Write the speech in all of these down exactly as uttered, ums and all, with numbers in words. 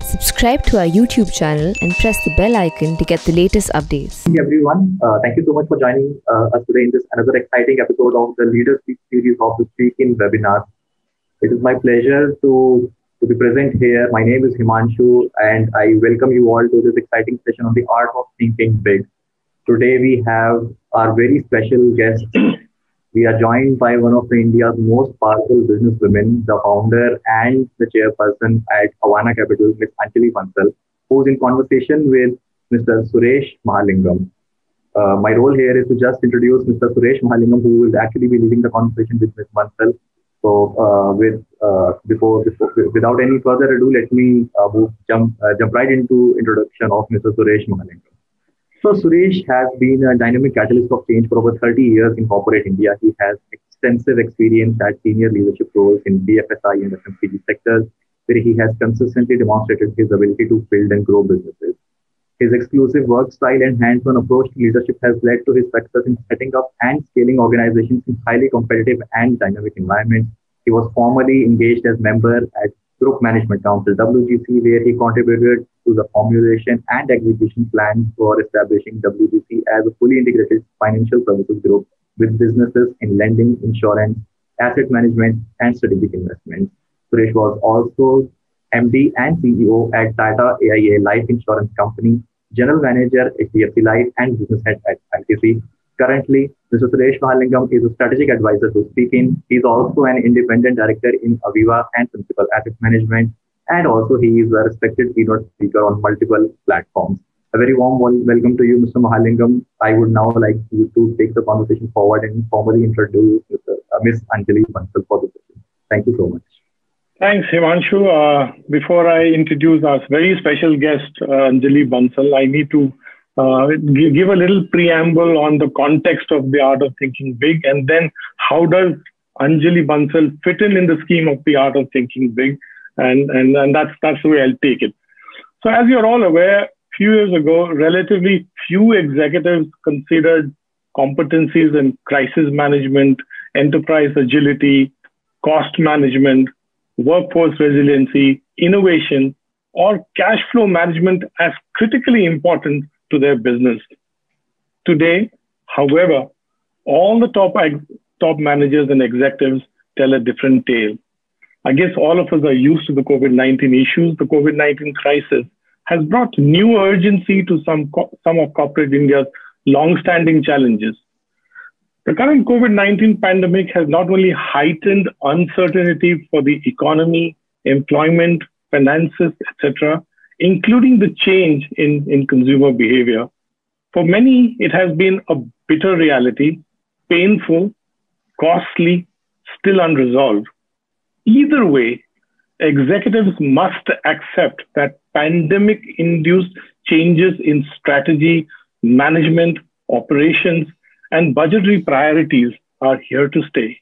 Subscribe to our YouTube channel and press the bell icon to get the latest updates. Hey everyone, uh, thank you so much for joining uh, us today in this another exciting episode of the Leader Speak series of the Speak in webinar. It is my pleasure to, to be present here. My name is Himanshu and I welcome you all to this exciting session on the art of thinking big. Today we have our very special guest. We are joined by one of India's most powerful businesswomen, the founder and the chairperson at Avana Capital, Miz Anjali Bansal, who is in conversation with Mister Suresh Mahalingam. Uh, my role here is to just introduce Mister Suresh Mahalingam, who will actually be leading the conversation with Miz Bansal. So, uh, with uh, before, before without any further ado, let me uh, move, jump uh, jump right into introduction of Mister Suresh Mahalingam. So Suresh has been a dynamic catalyst of change for over thirty years in corporate India. He has extensive experience at senior leadership roles in B F S I and F M C G sectors, where he has consistently demonstrated his ability to build and grow businesses. His exclusive work style and hands-on approach to leadership has led to his success in setting up and scaling organizations in highly competitive and dynamic environments. He was formerly engaged as member at Group Management Council, W G C, where he contributed to the formulation and execution plans for establishing W G C as a fully integrated financial services group with businesses in lending, insurance, asset management, and strategic investments. Suresh was also M D and C E O at Tata A I A Life Insurance Company, General Manager at H D F C Life, and Business Head at I T C. Currently, Mister Suresh Mahalingam is a strategic advisor to Speak In. He is also an independent director in Aviva and Principal Asset Management. And also, he is a respected keynote speaker on multiple platforms. A very warm welcome to you, Mister Mahalingam. I would now like you to take the conversation forward and formally introduce Mister Uh, Miz Anjali Bansal for the session. Thank you so much. Thanks, Himanshu. Uh, before I introduce our very special guest, uh, Anjali Bansal, I need to uh, give a little preamble on the context of the art of thinking big, and then how does Anjali Bansal fit in in the scheme of the art of thinking big. And, and, and that's, that's the way I'll take it. So as you're all aware, a few years ago, relatively few executives considered competencies in crisis management, enterprise agility, cost management, workforce resiliency, innovation, or cash flow management as critically important to their business. Today, however, all the top, top managers and executives tell a different tale. I guess all of us are used to the COVID nineteen issues. The COVID nineteen crisis has brought new urgency to some, some of corporate India's long-standing challenges. The current COVID nineteen pandemic has not only heightened uncertainty for the economy, employment, finances, et cetera, including the change in, in consumer behavior. For many, it has been a bitter reality, painful, costly, still unresolved. Either way, executives must accept that pandemic-induced changes in strategy, management, operations, and budgetary priorities are here to stay.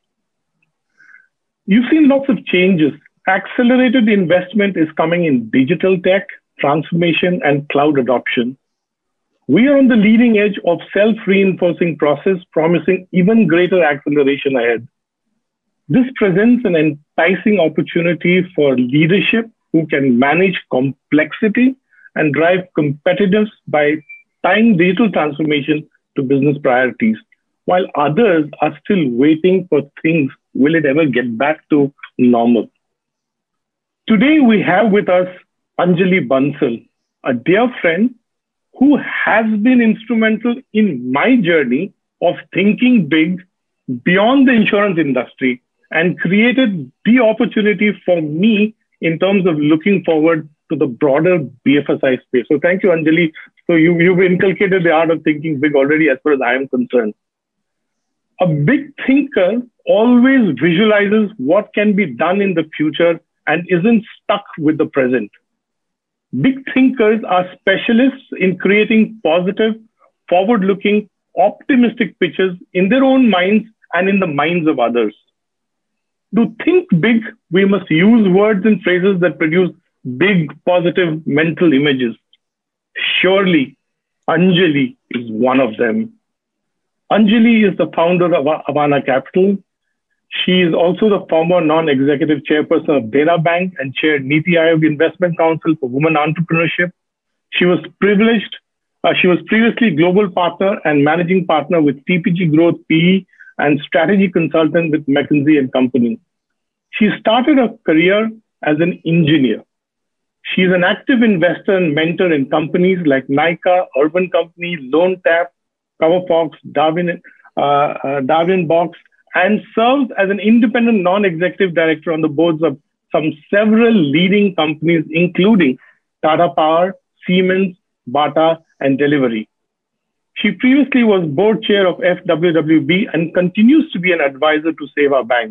You've seen lots of changes. Accelerated investment is coming in digital tech, transformation, and cloud adoption. We are on the leading edge of self-reinforcing process, promising even greater acceleration ahead. This presents an enticing opportunity for leadership who can manage complexity and drive competitiveness by tying digital transformation to business priorities, while others are still waiting for things, will it ever get back to normal? Today, we have with us Anjali Bansal, a dear friend who has been instrumental in my journey of thinking big beyond the insurance industry and created the opportunity for me in terms of looking forward to the broader B F S I space. So thank you, Anjali. So you, you've inculcated the art of thinking big already as far as I am concerned. A big thinker always visualizes what can be done in the future and isn't stuck with the present. Big thinkers are specialists in creating positive, forward-looking, optimistic pictures in their own minds and in the minds of others. To think big, we must use words and phrases that produce big, positive mental images. Surely, Anjali is one of them. Anjali is the founder of Avana Capital. She is also the former non-executive chairperson of Dena Bank and chaired Niti Aayog Investment Council for Women Entrepreneurship. She was privileged. Uh, she was previously global partner and managing partner with T P G Growth P E and strategy consultant with McKinsey and Company. She started her career as an engineer. She is an active investor and mentor in companies like Nykaa, Urban Company, LoanTap, CoverFox, Darwin, uh, uh, Darwin Box, and serves as an independent non-executive director on the boards of some several leading companies, including Tata Power, Siemens, Bata, and Delivery. She previously was board chair of F W W B and continues to be an advisor to Seva Bank.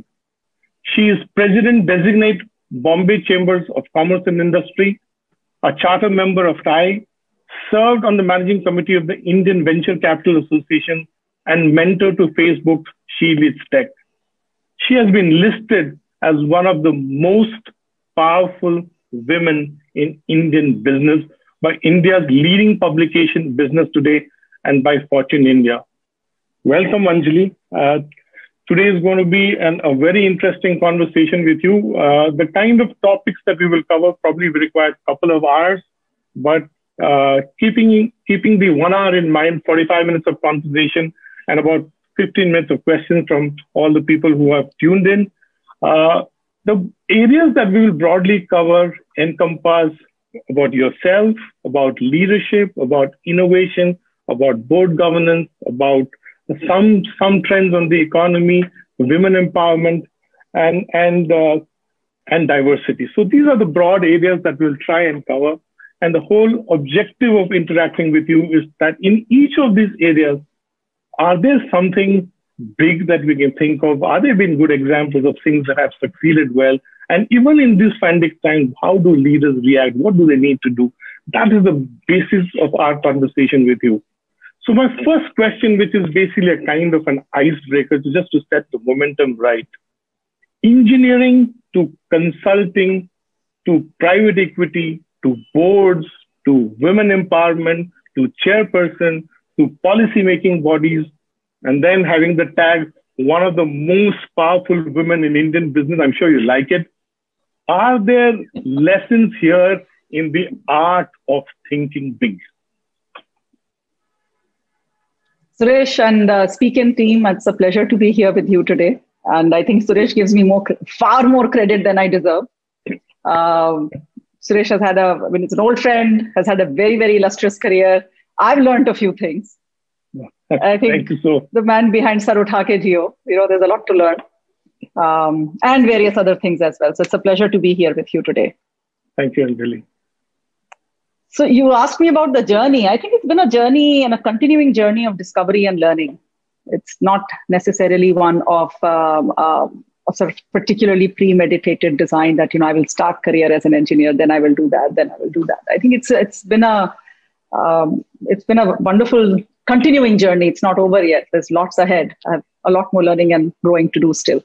She is president designate Bombay Chambers of Commerce and Industry, a charter member of T I E, served on the managing committee of the Indian Venture Capital Association, and mentor to Facebook's She Leads Tech. She has been listed as one of the most powerful women in Indian business by India's leading publication, Business Today, and by Fortune India. Welcome, Anjali. Uh, today is going to be an, a very interesting conversation with you. Uh, the kind of topics that we will cover probably will require a couple of hours, but uh, keeping, keeping the one hour in mind, forty-five minutes of conversation, and about fifteen minutes of questions from all the people who have tuned in. Uh, the areas that we will broadly cover encompass about yourself, about leadership, about innovation, about board governance, about some, some trends on the economy, women empowerment, and, and, uh, and diversity. So these are the broad areas that we'll try and cover. And the whole objective of interacting with you is that in each of these areas, are there something big that we can think of? Are there been good examples of things that have succeeded well? And even in this pandemic time, how do leaders react? What do they need to do? That is the basis of our conversation with you. So my first question, which is basically a kind of an icebreaker, just to set the momentum right. Engineering to consulting to private equity to boards to women empowerment to chairperson to policy-making bodies, and then having the tag, one of the most powerful women in Indian business. I'm sure you like it. Are there lessons here in the art of thinking big? Suresh and uh, Speaking team, it's a pleasure to be here with you today. And I think Suresh gives me more, far more credit than I deserve. Um, Suresh has had a, I mean, it's an old friend, has had a very, very illustrious career. I've learned a few things. I think Thank you so. The man behind Sar Utha Ke Jio, you know, there's a lot to learn, um, and various other things as well. So it's a pleasure to be here with you today. Thank you, Anjali. So you asked me about the journey. I think it's been a journey and a continuing journey of discovery and learning. It's not necessarily one of um, uh, a sort of particularly premeditated design that, you know, I will start career as an engineer, then I will do that, then I will do that. I think it's it's been a um, it's been a wonderful continuing journey. It's not over yet. There's lots ahead. I have a lot more learning and growing to do still.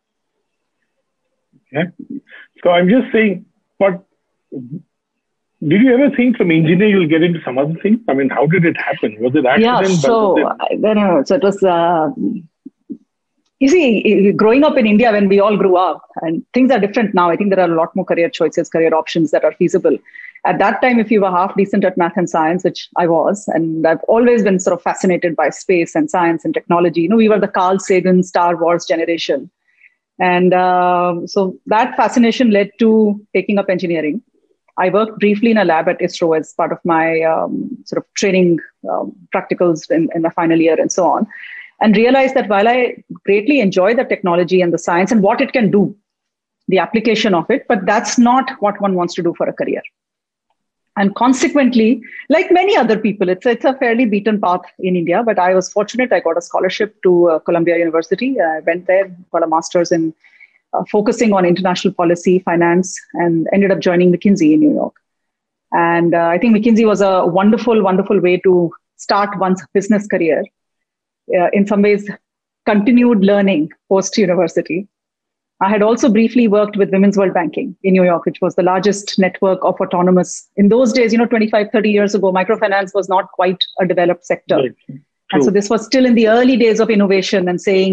Okay. So I'm just saying, but did you ever think from engineer you'll get into some other thing? I mean, how did it happen? Was it accident? Yeah, so, it... I don't know. So it was, uh, you see, growing up in India when we all grew up, and things are different now. I think there are a lot more career choices, career options that are feasible. At that time, if you were half decent at math and science, which I was, and I've always been sort of fascinated by space and science and technology. You know, we were the Carl Sagan Star Wars generation. And uh, so that fascination led to taking up engineering. I worked briefly in a lab at ISRO as part of my um, sort of training um, practicals in, in my final year and so on, and realized that while I greatly enjoy the technology and the science and what it can do, the application of it, but that's not what one wants to do for a career. And consequently, like many other people, it's, it's a fairly beaten path in India, but I was fortunate. I got a scholarship to uh, Columbia University. I went there, got a master's in uh, focusing on international policy, finance, and ended up joining McKinsey in New York. And uh, I think McKinsey was a wonderful, wonderful way to start one's business career. Uh, in some ways, continued learning post-university. I had also briefly worked with Women's World Banking in New York, which was the largest network of autonomous. In those days, you know, twenty-five, thirty years ago, microfinance was not quite a developed sector. Right. And so this was still in the early days of innovation and saying,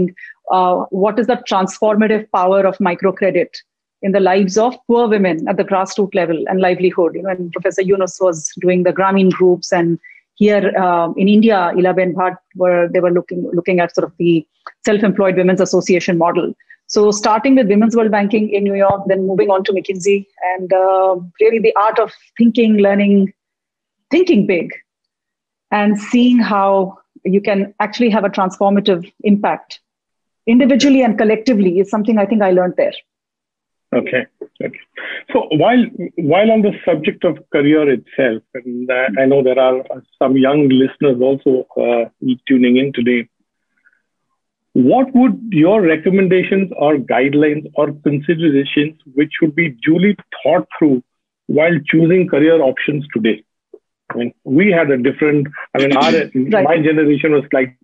uh, what is the transformative power of microcredit in the lives of poor women at the grassroots level and livelihood. You know, and Professor Yunus was doing the Grameen groups, and here uh, in India, Ilaben Bhatt, were they were looking looking at sort of the Self-Employed Women's Association model. So starting with Women's World Banking in New York, then moving on to McKinsey, and uh, really the art of thinking, learning, thinking big, and seeing how you can actually have a transformative impact individually and collectively is something I think I learned there. Okay. Okay. So while while on the subject of career itself, and uh, I know there are some young listeners also uh, tuning in today, what would your recommendations or guidelines or considerations which should be duly thought through while choosing career options today? I mean, we had a different, I mean, our, right. my generation was like.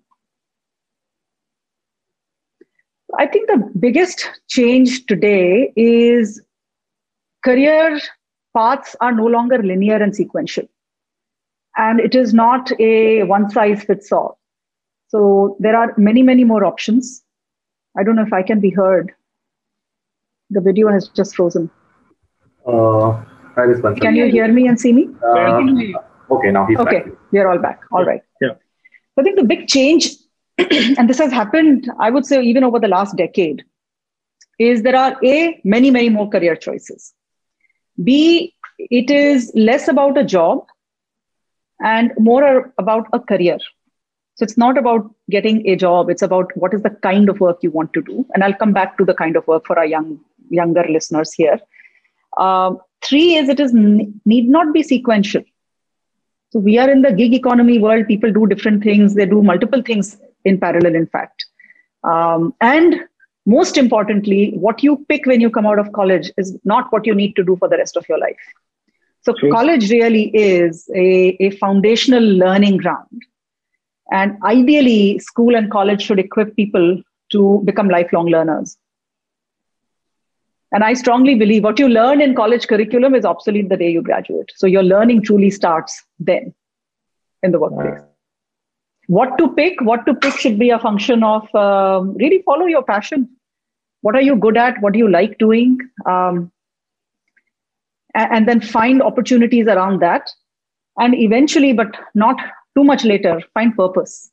I think the biggest change today is career paths are no longer linear and sequential. And it is not a one size fits all. So there are many, many more options. I don't know if I can be heard. The video has just frozen. Uh, can you hear me and see me? Uh, okay, now he's okay, back. we are all back. All yeah. right. Yeah. I think the big change, and this has happened, I would say, even over the last decade, is there are A, many, many more career choices. B, it is less about a job and more about a career. So it's not about getting a job. It's about what is the kind of work you want to do. And I'll come back to the kind of work for our young, younger listeners here. Uh, three is it is need not be sequential. So we are in the gig economy world. People do different things. They do multiple things in parallel, in fact. Um, and most importantly, what you pick when you come out of college is not what you need to do for the rest of your life. So True. College really is a, a foundational learning ground. And ideally, school and college should equip people to become lifelong learners. And I strongly believe what you learn in college curriculum is obsolete the day you graduate. So your learning truly starts then in the workplace. Wow. What to pick? What to pick should be a function of um, really follow your passion. What are you good at? What do you like doing? Um, and, and then find opportunities around that. And eventually, but not too much later, find purpose.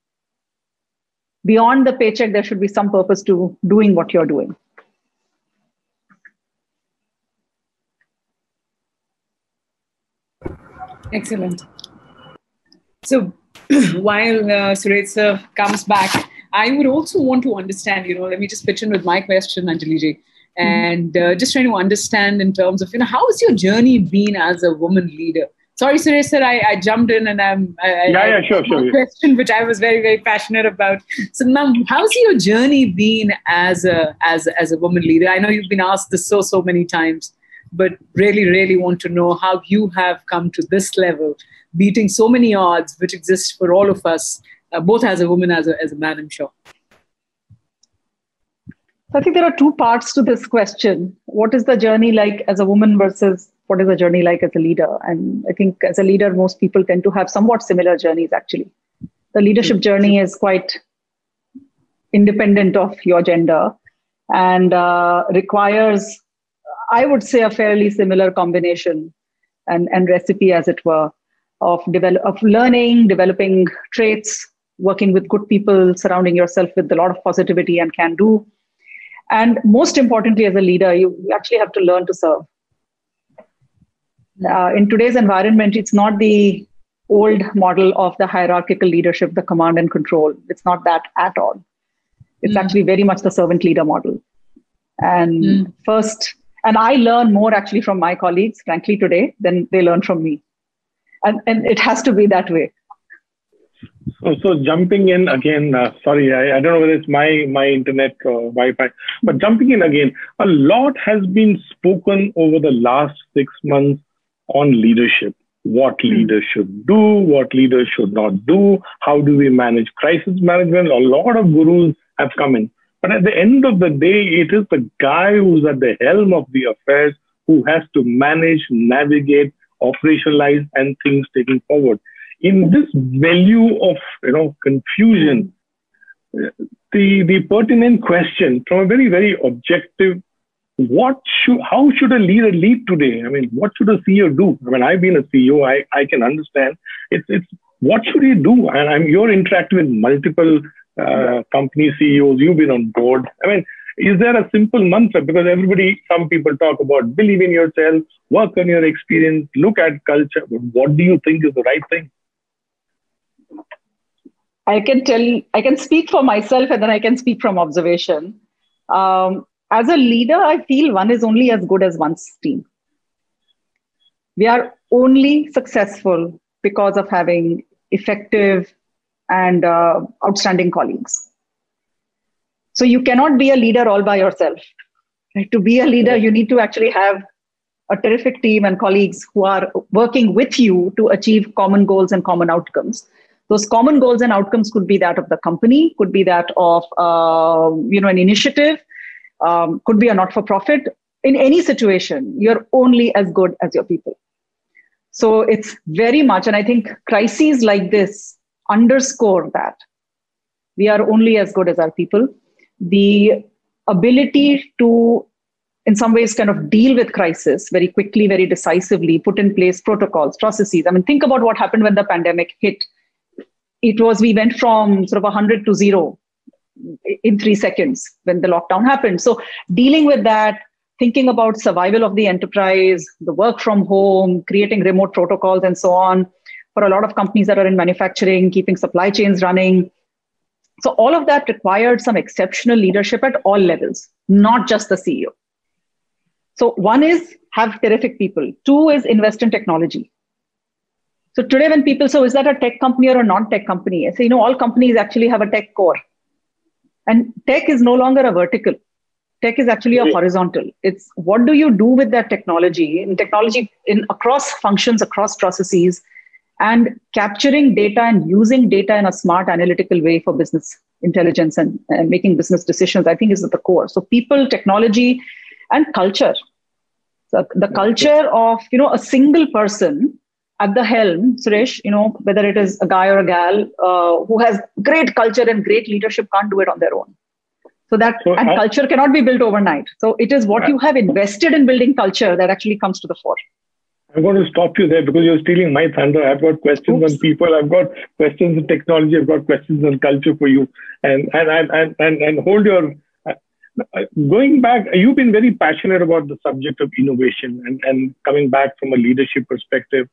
Beyond the paycheck, there should be some purpose to doing what you're doing. Excellent. So while uh, Suresh sir comes back, I would also want to understand, you know, let me just pitch in with my question, Anjali ji, and uh, just trying to understand in terms of, you know, how has your journey been as a woman leader? Sorry, Suresh sir, I, I jumped in and I'm... I, yeah, I, yeah, sure, sure. A question which I was very, very passionate about. So now, how's your journey been as a, as, as a woman leader? I know you've been asked this so, so many times, but really, really want to know how you have come to this level, beating so many odds which exist for all of us, uh, both as a woman, as a, as a man, I'm sure. I think there are two parts to this question. What is the journey like as a woman versus what is the journey like as a leader? And I think as a leader, most people tend to have somewhat similar journeys, actually. The leadership journey is quite independent of your gender and uh, requires, I would say, a fairly similar combination and, and recipe, as it were, of, develop, of learning, developing traits, working with good people, surrounding yourself with a lot of positivity and can do. And most importantly, as a leader, you actually have to learn to serve. Uh, in today's environment, it's not the old model of the hierarchical leadership, the command and control. It's not that at all. It's mm. actually very much the servant leader model. And mm. first, and I learn more actually from my colleagues, frankly, today than they learn from me. And, and it has to be that way. So, so jumping in again, uh, sorry, I, I don't know whether it's my, my internet or Wi-Fi, but jumping in again, a lot has been spoken over the last six months on leadership. What mm. leaders should do, what leaders should not do, how do we manage crisis management? A lot of gurus have come in. But at the end of the day, it is the guy who's at the helm of the affairs who has to manage, navigate, operationalize, and things taking forward. In this value of, you know, confusion, the, the pertinent question from a very, very objective, what should, how should a leader lead today? I mean, what should a C E O do? I mean, I've been a C E O, I, I can understand. It's, it's, what should he do? And I'm, you're interacting with multiple uh, company C E Os, you've been on board. I mean, is there a simple mantra? Because everybody, some people talk about believe in yourself, work on your experience, look at culture. But what do you think is the right thing? I can tell, I can speak for myself and then I can speak from observation. Um, as a leader, I feel one is only as good as one's team. We are only successful because of having effective and uh, outstanding colleagues. So you cannot be a leader all by yourself. Right? To be a leader, you need to actually have a terrific team and colleagues who are working with you to achieve common goals and common outcomes. Those common goals and outcomes could be that of the company, could be that of uh, you know, an initiative, um, could be a not-for-profit. In any situation, you're only as good as your people. So it's very much, and I think crises like this underscore that. We are only as good as our people. The ability to, in some ways, kind of deal with crisis very quickly, very decisively, put in place protocols, processes. I mean, think about what happened when the pandemic hit. It was, we went from sort of one hundred to zero in three seconds when the lockdown happened. So dealing with that, thinking about survival of the enterprise, the work from home, creating remote protocols and so on, for a lot of companies that are in manufacturing, keeping supply chains running. So all of that required some exceptional leadership at all levels, not just the C E O. So one is have terrific people. Two is invest in technology. So today when people say, is that a tech company or a non-tech company? I say, you know, all companies actually have a tech core. And tech is no longer a vertical. Tech is actually a horizontal. It's what do you do with that technology, in technology in across functions, across processes, and capturing data and using data in a smart analytical way for business intelligence and, and making business decisions, I think is at the core. So people, technology, and culture. So the culture of, you know, a single person at the helm, Suresh, you know, whether it is a guy or a gal uh, who has great culture and great leadership can't do it on their own. So that, so and I, culture cannot be built overnight. So it is what I, you have invested in building culture that actually comes to the fore. I'm going to stop you there because you're stealing my thunder. I've got questions Oops. on people. I've got questions on technology. I've got questions on culture for you. And and and and, and, and hold your, uh, going back, you've been very passionate about the subject of innovation and, and coming back from a leadership perspective.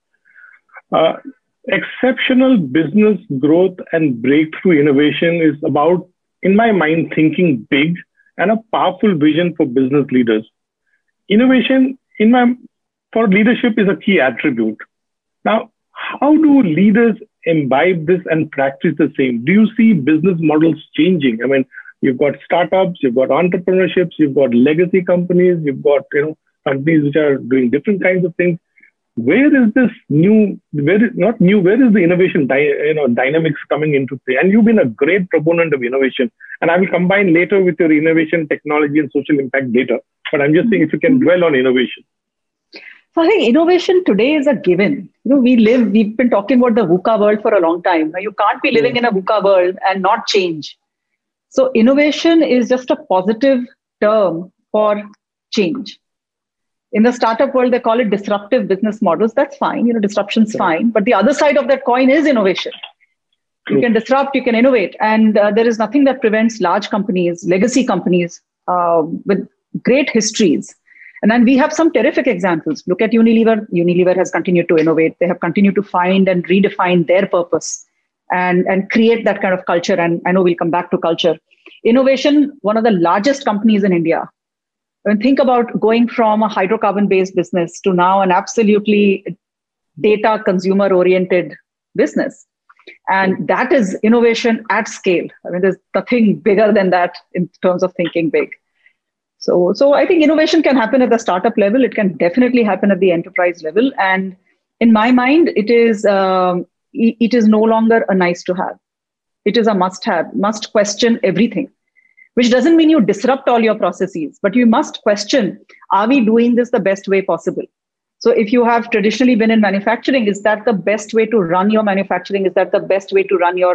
Uh, exceptional business growth and breakthrough innovation is about, in my mind, thinking big and a powerful vision for business leaders. Innovation, in my for leadership, is a key attribute. Now, how do leaders imbibe this and practice the same? Do you see business models changing? I mean, you've got startups, you've got entrepreneurships, you've got legacy companies, you've got, you know, companies which are doing different kinds of things. Where is this new, where is, not new, where is the innovation you know, dynamics coming into play? And you've been a great proponent of innovation. And I will combine later with your innovation, technology, and social impact data. But I'm just saying if you can dwell on innovation. So I think innovation today is a given. You know, we live, we've been talking about the VUCA world for a long time. You can't be living in a VUCA world and not change. So innovation is just a positive term for change. In the startup world, they call it disruptive business models. That's fine. You know, disruption's yeah. fine. But the other side of that coin is innovation. True. You can disrupt, you can innovate. And uh, there is nothing that prevents large companies, legacy companies uh, with great histories. And then we have some terrific examples. Look at Unilever. Unilever has continued to innovate. They have continued to find and redefine their purpose and, and create that kind of culture. And I know we'll come back to culture. Innovation, one of the largest companies in India. I mean, think about going from a hydrocarbon-based business to now an absolutely data consumer-oriented business. And that is innovation at scale. I mean, there's nothing bigger than that in terms of thinking big. So, so I think innovation can happen at the startup level. It can definitely happen at the enterprise level. And in my mind, it is, um, it is no longer a nice to have. It is a must have, must question everything. Which doesn't mean you disrupt all your processes, but you must question, are we doing this the best way possible? So if you have traditionally been in manufacturing, is that the best way to run your manufacturing? Is that the best way to run your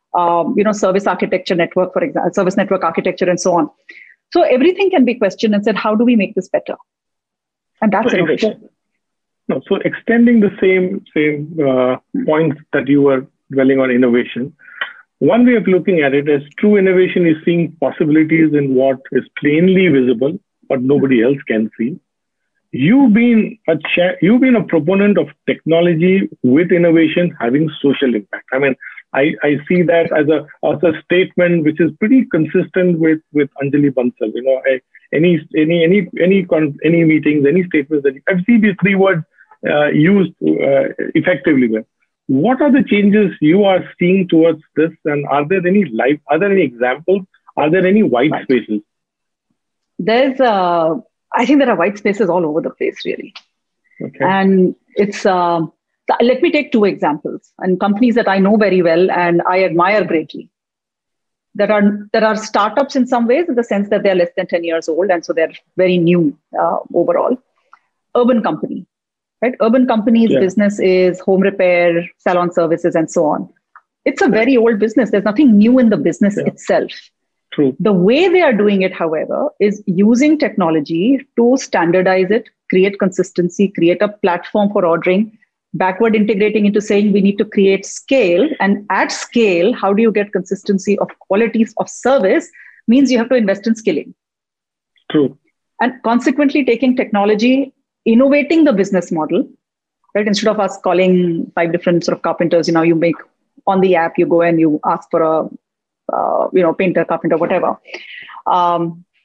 um, you know, service architecture network, for example, service network architecture and so on. So everything can be questioned and said, how do we make this better? And that's so innovation. Ex- no, so extending the same, same uh, points that you were dwelling on innovation, one way of looking at it is true innovation is seeing possibilities in what is plainly visible, but nobody else can see. You've been a cha- you've been a proponent of technology with innovation having social impact. I mean, I, I see that as a as a statement which is pretty consistent with, with Anjali Bansal. You know, I, any any any any con- any meetings, any statements that I've seen these three words uh, used uh, effectively with. What are the changes you are seeing towards this, and are there any live? Are there any examples? Are there any white Right. spaces? There's, uh, I think there are white spaces all over the place, really. Okay. And it's, uh, let me take two examples and companies that I know very well and I admire greatly. There are, there are startups in some ways in the sense that they're less than ten years old. And so they're very new uh, overall. Urban Company, right? Urban Company's Yeah. business is home repair, salon services, and so on. It's a very old business. There's nothing new in the business Yeah. itself. True. The way they are doing it, however, is using technology to standardize it, create consistency, create a platform for ordering, backward integrating into saying we need to create scale. And at scale, how do you get consistency of qualities of service means you have to invest in skilling. True. And consequently taking technology, innovating the business model, right? Instead of us calling five different sort of carpenters, you know, you make on the app, you go and you ask for a Uh, you know, painter, carpenter, whatever. Um,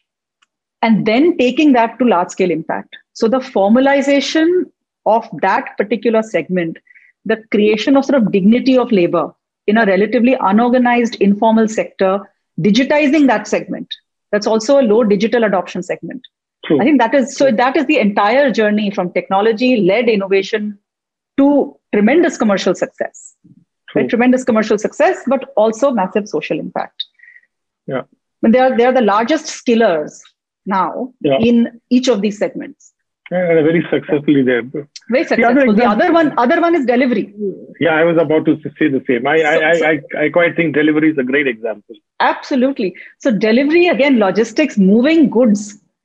and then taking that to large scale impact. So the formalization of that particular segment, the creation of sort of dignity of labor in a relatively unorganized, informal sector, digitizing that segment. That's also a low digital adoption segment. True. I think that is, so that is the entire journey from technology-led innovation to tremendous commercial success. Right? Tremendous commercial success, but also massive social impact. Yeah. And they are, they are the largest skillers now Yeah. in each of these segments. Yeah, very successfully there. Very successful. The other one, other one is delivery. Yeah, I was about to say the same. I, So- I, so- I, I quite think delivery is a great example. Absolutely. So delivery, again, logistics, moving goods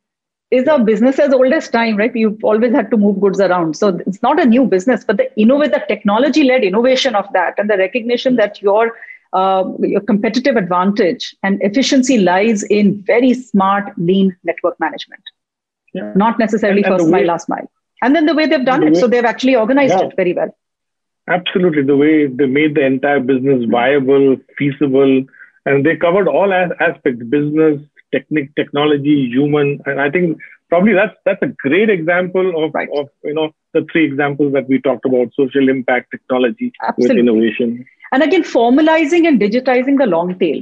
is a business as old as time, right? You've always had to move goods around. So it's not a new business, but the innovate, the technology-led innovation of that and the recognition that your, uh, your competitive advantage and efficiency lies in very smart, lean network management, Yeah. not necessarily And- and first the way- mile, last mile. And then the way they've done the it. way- So they've actually organized Yeah. it very well. Absolutely. The way they made the entire business viable, feasible, and they covered all as- aspects, business, technique, technology, human. And I think probably that's that's a great example of, Right. of you know, the three examples that we talked about: social impact, technology Absolutely. with innovation. And again, formalizing and digitizing the long tail,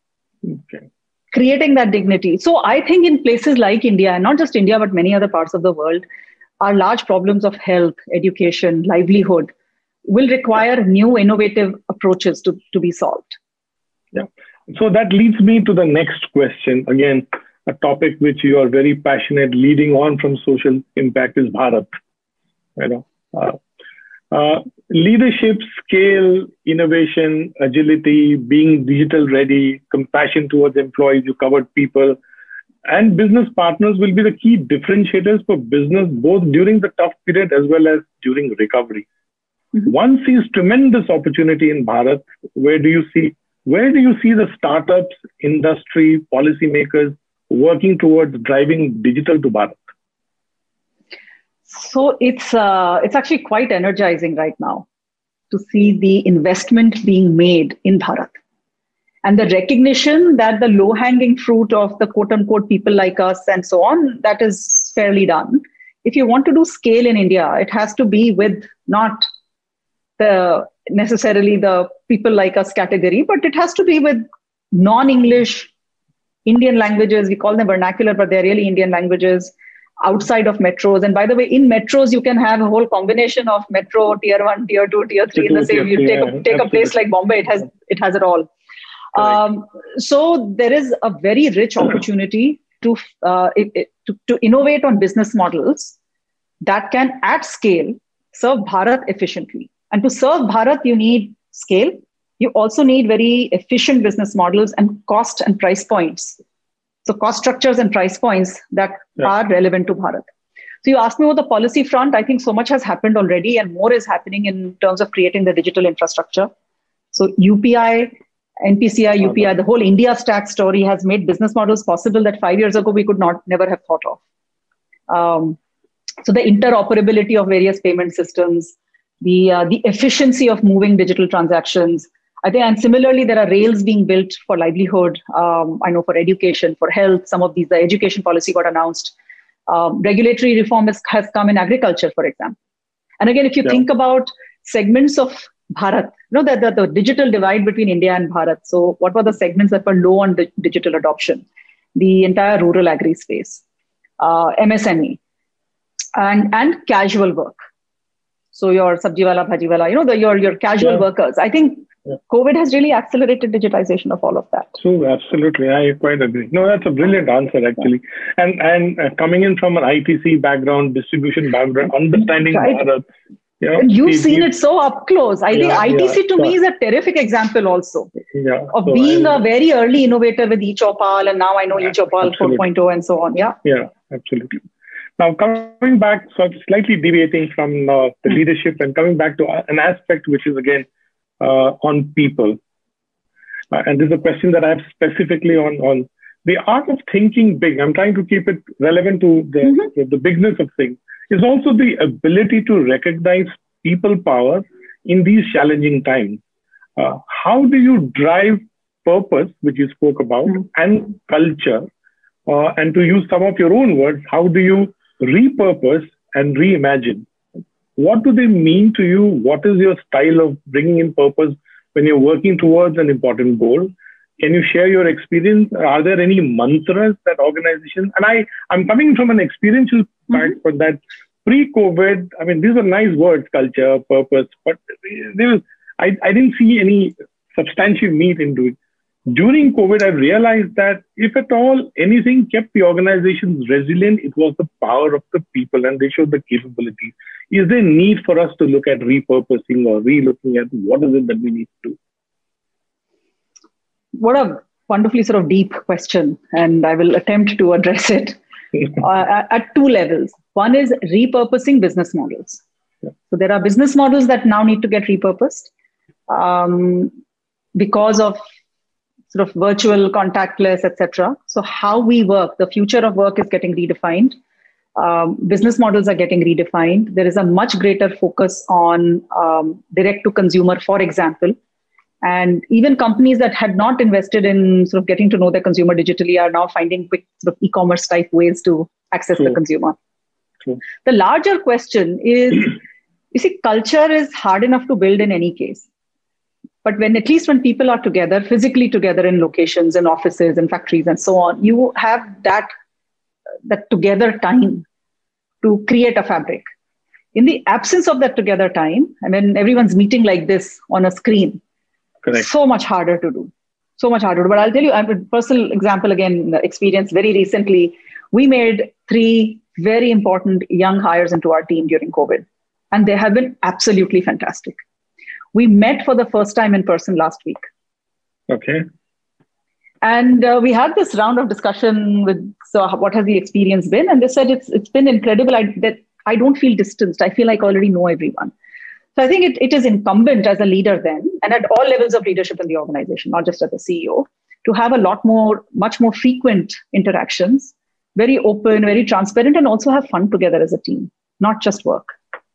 Okay. creating that dignity. So I think in places like India, and not just India, but many other parts of the world, our large problems of health, education, livelihood will require new innovative approaches to, to be solved. Yeah. So that leads me to the next question. Again, a topic which you are very passionate, leading on from social impact, is Bharat. You know, uh, uh, leadership, scale, innovation, agility, being digital ready, compassion towards employees. You covered people, and business partners will be the key differentiators for business, both during the tough period as well as during recovery. Mhm. One sees tremendous opportunity in Bharat. Where do you see? Where do you see the startups, industry, policymakers working towards driving digital to Bharat? So it's uh, it's actually quite energizing right now to see the investment being made in Bharat and the recognition that the low-hanging fruit of the quote-unquote people like us and so on, that is fairly done. If you want to do scale in India, it has to be with not the necessarily the people like us category, but it has to be with non-English Indian languages. We call them vernacular, but they're really Indian languages outside of metros. And by the way, in metros, you can have a whole combination of metro, tier one, tier two, tier three in the same. You take a, take a place like Bombay, it has, it has it all. Um, so there is a very rich opportunity to, uh, it, it, to, to innovate on business models that can, at scale, serve Bharat efficiently. And to serve Bharat, you need scale, you also need very efficient business models and cost and price points. So cost structures and price points that yeah. are relevant to Bharat. So you asked me about the policy front. I think so much has happened already and more is happening in terms of creating the digital infrastructure. So U P I, N P C I, U P I, the whole India stack story has made business models possible that five years ago we could not never have thought of. Um, so the interoperability of various payment systems, the uh, the efficiency of moving digital transactions. I think, and similarly, there are rails being built for livelihood. Um, I know for education, for health, some of these, the education policy got announced. Um, regulatory reform has, has come in agriculture, for example. And again, if you yeah. think about segments of Bharat, you know, the, the, the digital divide between India and Bharat. So what were the segments that were low on the digital adoption? The entire rural agri space, uh, M S M E, and, and casual work. So your sabjiwala, bhajiwala, you know, the, your, your casual yeah. workers. I think yeah. COVID has really accelerated digitization of all of that. True, absolutely. I quite agree. No, that's a brilliant answer, actually. Yeah. And and uh, coming in from an I T C background, distribution background, understanding right. Bharat. You know, and you've the, seen the, it so up close. I yeah, think I T C yeah, to so, me is a terrific example also yeah, of so being I, a very early innovator with eChaupal, and now I know yeah, eChaupal four point oh and so on. Yeah. Yeah, absolutely. Now, coming back, so slightly deviating from uh, the leadership and coming back to an aspect which is, again, uh, on people. Uh, and this is a question that I have specifically on, on the art of thinking big. I'm trying to keep it relevant to the, mm-hmm. the, the bigness of things. Is also the ability to recognize people power in these challenging times. Uh, how do you drive purpose, which you spoke about, mm-hmm. and culture? Uh, and to use some of your own words, how do you repurpose and reimagine? What do they mean to you? What is your style of bringing in purpose when you're working towards an important goal? Can you share your experience? Are there any mantras that organizations, and I, I'm coming from an experiential part, mm-hmm. but that pre-COVID, I mean, these are nice words, culture, purpose, but there was, I, I didn't see any substantial meat into it. During COVID, I realized that if at all anything kept the organizations resilient, it was the power of the people, and they showed the capability. Is there need for us to look at repurposing or re-looking at what is it that we need to do? What a wonderfully sort of deep question, and I will attempt to address it uh, at two levels. One is repurposing business models. Yeah. So there are business models that now need to get repurposed um, because of sort of virtual, contactless, et cetera. So how we work, the future of work is getting redefined. Um, business models are getting redefined. There is a much greater focus on um, direct to consumer, for example. And even companies that had not invested in sort of getting to know their consumer digitally are now finding quick sort of e-commerce type ways to access True. the consumer. True. The larger question is, you see, culture is hard enough to build in any case. But when, at least when people are together, physically together in locations and offices and factories and so on, you have that, that together time to create a fabric. In the absence of that together time, and when everyone's meeting like this on a screen, Correct. so much harder to do. So much harder to do. But I'll tell you, I have a personal example again, experience very recently. We made three very important young hires into our team during COVID, and they have been absolutely fantastic. We met for the first time in person last week. Okay. And uh, we had this round of discussion with, so what has the experience been? And they said, it's it's been incredible. I, that I don't feel distanced. I feel like I already know everyone. So I think it, it is incumbent as a leader then, and at all levels of leadership in the organization, not just as a C E O, to have a lot more, much more frequent interactions, very open, very transparent, and also have fun together as a team, not just work.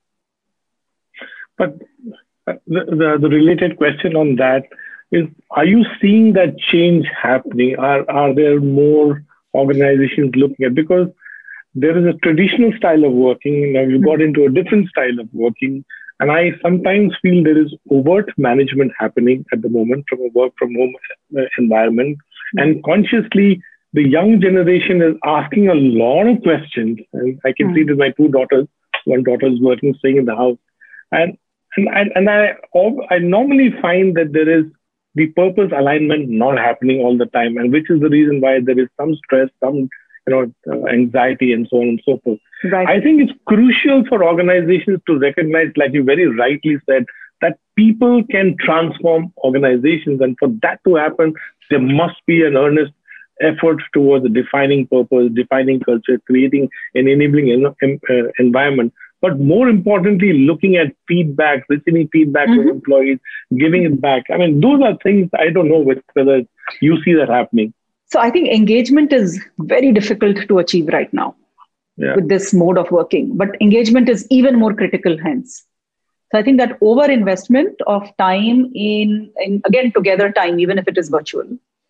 But the, the, the related question on that is, are you seeing that change happening? Are, are there more organizations looking at, because there is a traditional style of working, now you got into a different style of working. And I sometimes feel there is overt management happening at the moment from a work from home environment. Mm-hmm. And consciously, the young generation is asking a lot of questions. And I can mm-hmm. see it with my two daughters. One daughter is working, staying in the house. And and, I, and I, I normally find that there is the purpose alignment not happening all the time. And which is the reason why there is some stress, some you know, uh, anxiety and so on and so forth. Right. I think it's crucial for organizations to recognize, like you very rightly said, that people can transform organizations. And for that to happen, there must be an earnest effort towards defining purpose, defining culture, creating an enabling en- en- uh, environment. But more importantly, looking at feedback, receiving feedback mm-hmm. from employees, giving it back. I mean, those are things I don't know whether you see that happening. So I think engagement is very difficult to achieve right now yeah. with this mode of working. But engagement is even more critical hence. So I think that over-investment of time in, in, again, together time, even if it is virtual.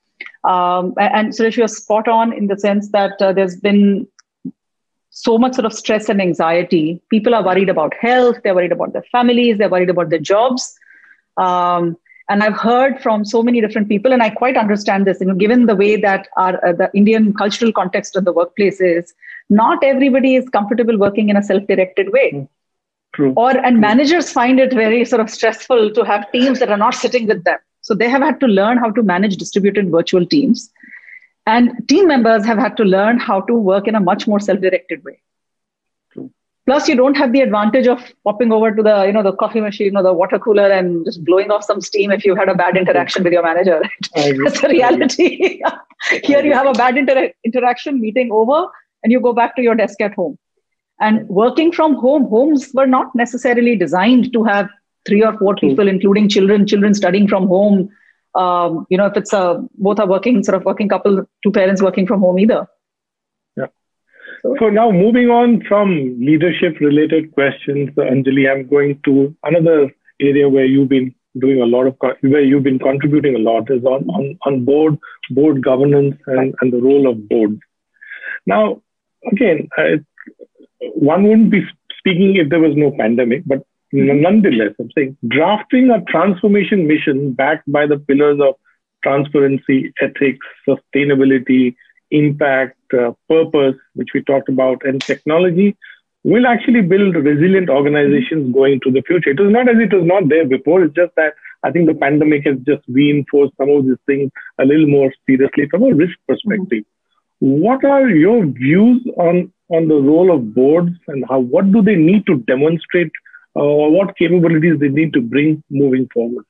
Um, and Suresh, you're spot on in the sense that uh, there's been so much sort of stress and anxiety. People are worried about health. They're worried about their families. They're worried about their jobs. Um, and I've heard from so many different people, and I quite understand this, you know, given the way that our uh, the Indian cultural context of the workplace is, not everybody is comfortable working in a self-directed way. True. Or, and managers find it very sort of stressful to have teams that are not sitting with them. So they have had to learn how to manage distributed virtual teams. And team members have had to learn how to work in a much more self-directed way. True. Plus, you don't have the advantage of popping over to the, you know, the coffee machine or the water cooler and just blowing off some steam if you've had a bad interaction with your manager. Right? That's the reality. Here you have a bad inter- interaction, meeting over, and you go back to your desk at home. And working from home, homes were not necessarily designed to have three or four people, including children, children studying from home. Um, you know, if it's a, both are working, sort of working couple, two parents working from home either. Yeah. So, so now moving on from leadership related questions, Anjali, I'm going to another area where you've been doing a lot of, where you've been contributing a lot is on, on, on board, board governance and, and the role of boards. Now, again, uh, one wouldn't be speaking if there was no pandemic, but nonetheless, I'm saying drafting a transformation mission backed by the pillars of transparency, ethics, sustainability, impact, uh, purpose, which we talked about, and technology will actually build resilient organizations going to the future. It is not as it was not there before. It's just that I think the pandemic has just reinforced some of these things a little more seriously from a risk perspective. Mm-hmm. What are your views on, on the role of boards and how, what do they need to demonstrate or uh, what capabilities they need to bring moving forward?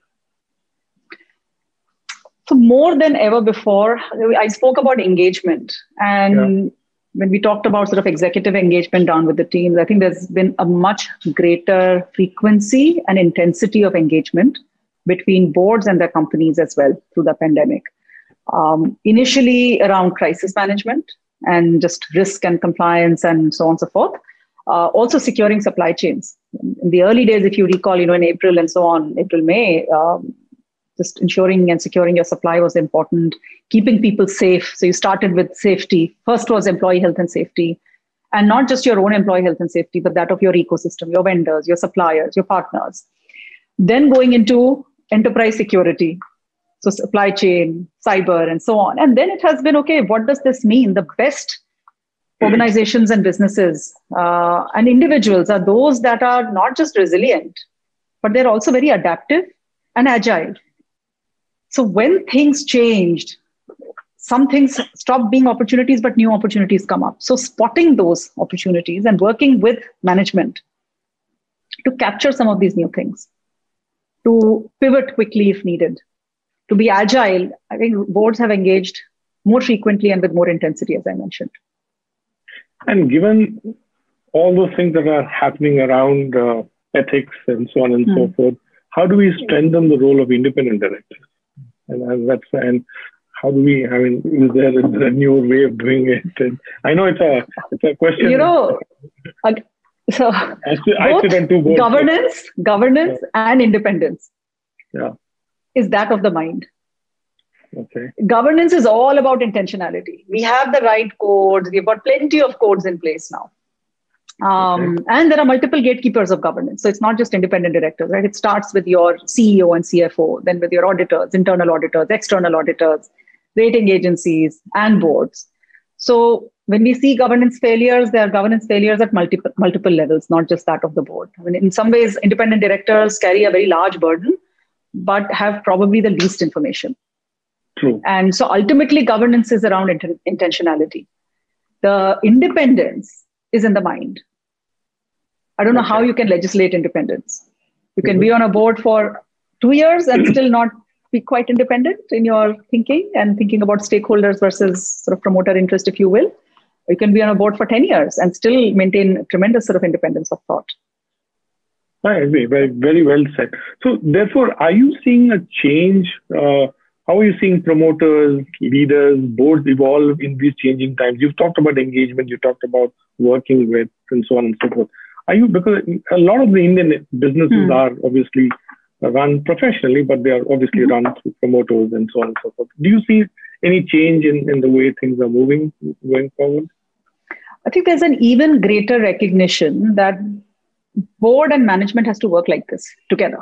So more than ever before, I spoke about engagement. And yeah. when we talked about sort of executive engagement down with the teams, I think there's been a much greater frequency and intensity of engagement between boards and their companies as well through the pandemic. Um, initially around crisis management and just risk and compliance and so on and so forth. Uh, also securing supply chains. In the early days, if you recall, you know, in April and so on, April, May, um, just ensuring and securing your supply was important, keeping people safe. So you started with safety. First was employee health and safety, and not just your own employee health and safety, but that of your ecosystem, your vendors, your suppliers, your partners. Then going into enterprise security. So supply chain, cyber, and so on. And then it has been, okay, what does this mean? The best organizations and businesses uh, and individuals are those that are not just resilient, but they're also very adaptive and agile. So when things changed, some things stopped being opportunities, but new opportunities come up. So spotting those opportunities and working with management to capture some of these new things, to pivot quickly if needed, to be agile. I think boards have engaged more frequently and with more intensity, as I mentioned. And given all those things that are happening around uh, ethics and so on and mm. so forth, how do we strengthen the role of independent directors? And, and that's and how do we? I mean, is there a, a newer way of doing it? And I know it's a it's a question. You know, uh, so both both governance, governance, yeah. and independence. Yeah, is that of the mind. Okay. Governance is all about intentionality. We have the right codes. We've got plenty of codes in place now. Um, okay. And there are multiple gatekeepers of governance. So it's not just independent directors, right? It starts with your C E O and C F O, then with your auditors, internal auditors, external auditors, rating agencies, and boards. So when we see governance failures, there are governance failures at multiple, multiple levels, not just that of the board. I mean, in some ways, independent directors carry a very large burden, but have probably the least information. True. And so ultimately, governance is around int- intentionality. The independence is in the mind. I don't know okay. how you can legislate independence. You can mm-hmm. be on a board for two years and still not be quite independent in your thinking and thinking about stakeholders versus sort of promoter interest, if you will. You can be on a board for ten years and still maintain a tremendous sort of independence of thought. I agree. Very, very well said. So therefore, are you seeing a change? Uh, how are you seeing promoters, leaders, boards evolve in these changing times? You've talked about engagement, you talked about working with, and so on and so forth. Are you, because a lot of the Indian businesses hmm. are obviously run professionally, but they are obviously mm-hmm. run through promoters and so on and so forth. Do you see any change in, in the way things are moving going forward? I think there's an even greater recognition that board and management has to work like this together.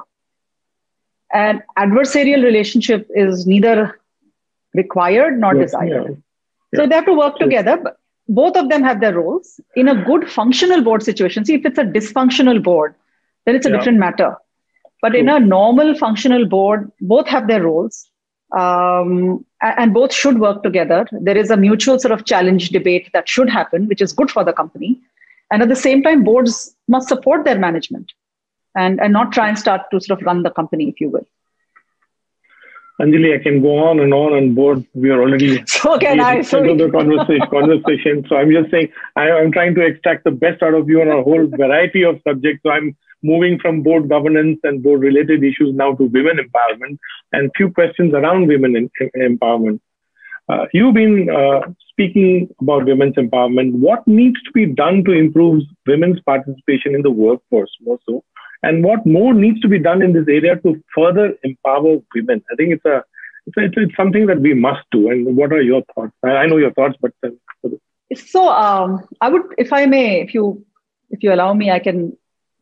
An adversarial relationship is neither required nor yes, desired. Yeah. Yeah. So they have to work yes. together. But both of them have their roles. In a good functional board situation, see, if it's a dysfunctional board, then it's a yeah. different matter. But True. In a normal functional board, both have their roles. Um, and both should work together. There is a mutual sort of challenge debate that should happen, which is good for the company. And at the same time, boards must support their management and, and not try and start to sort of run the company, if you will. Anjali, I can go on and on on board. We are already so can I. So into the conversation, conversation. So I'm just saying, I, I'm trying to extract the best out of you on a whole variety of subjects. So I'm moving from board governance and board related issues now to women empowerment and few questions around women in, in, empowerment. Uh, you've been uh, speaking about women's empowerment. What needs to be done to improve women's participation in the workforce more so? And what more needs to be done in this area to further empower women? I think it's a it's, a, it's, it's something that we must do. And what are your thoughts? I, I know your thoughts, but uh, so um, I would, if I may, if you if you allow me, I can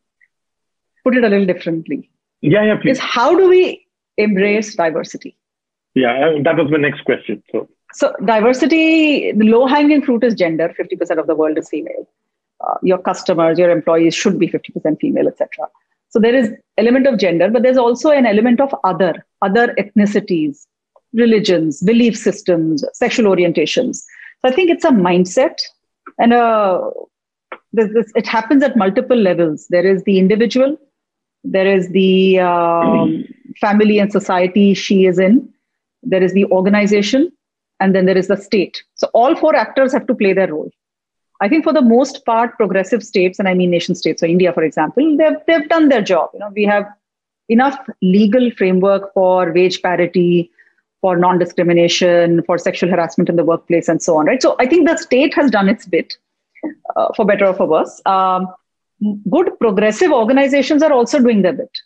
put it a little differently. Yeah, yeah, please. Is how do we embrace diversity? Yeah, that was my next question. So, so diversity, the low-hanging fruit is gender. fifty percent of the world is female. Uh, your customers, your employees should be fifty percent female, et cetera. So there is element of gender, but there's also an element of other, other ethnicities, religions, belief systems, sexual orientations. So I think it's a mindset, and uh, this, this, it happens at multiple levels. There is the individual, there is the um, family and society she is in, there is the organization, and then there is the state. So all four actors have to play their role. I think for the most part, progressive states, and I mean nation states, so India, for example, they've, they've done their job. You know, we have enough legal framework for wage parity, for non-discrimination, for sexual harassment in the workplace, and so on, right? So I think the state has done its bit, uh, for better or for worse. Um, good progressive organizations are also doing their bit.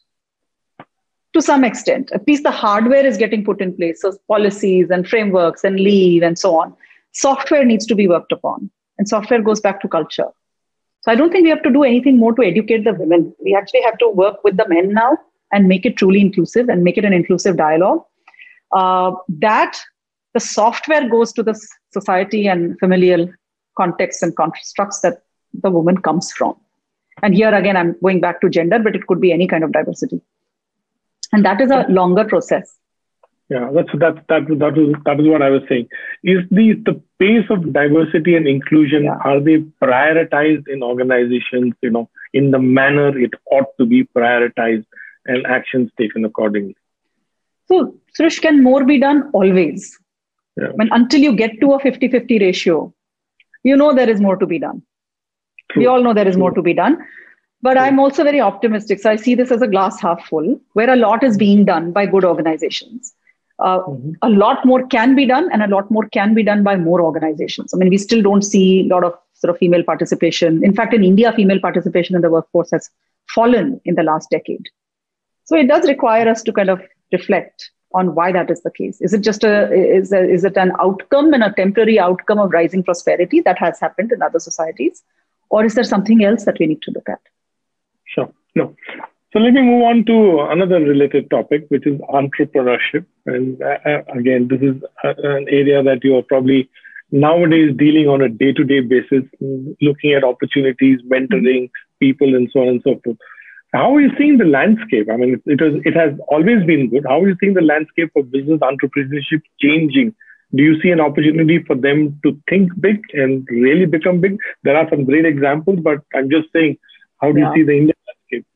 To some extent, at least the hardware is getting put in place. So policies and frameworks and leave and so on. Software needs to be worked upon. And software goes back to culture. So I don't think we have to do anything more to educate the women. We actually have to work with the men now and make it truly inclusive and make it an inclusive dialogue. Uh, that the software goes to the society and familial contexts and constructs that the woman comes from. And here again, I'm going back to gender, but it could be any kind of diversity. And that is a longer process. Yeah, that's that that that is that is what I was saying. Is the the pace of diversity and inclusion, yeah. are they prioritized in organizations, you know, in the manner it ought to be prioritized and actions taken accordingly? So, Suresh, can more be done? Always. Yeah. I mean, until you get to a fifty-fifty ratio, you know there is more to be done. True. We all know there is True. more to be done. But True. I'm also very optimistic. So I see this as a glass half full, where a lot is being done by good organizations. Uh, mm-hmm. A lot more can be done, and a lot more can be done by more organizations. I mean, we still don't see a lot of sort of female participation. In fact, in India, female participation in the workforce has fallen in the last decade. So it does require us to kind of reflect on why that is the case. Is it just a is a, is it an outcome and a temporary outcome of rising prosperity that has happened in other societies, or is there something else that we need to look at? Sure. No. So let me move on to another related topic, which is entrepreneurship. And uh, again, this is an area that you are probably nowadays dealing on a day-to-day basis, looking at opportunities, mentoring people, and so on and so forth. How are you seeing the landscape? I mean, it, it, it has always been good. How are you seeing the landscape of business entrepreneurship changing? Do you see an opportunity for them to think big and really become big? There are some great examples, but I'm just saying, how do yeah. you see the Indian landscape?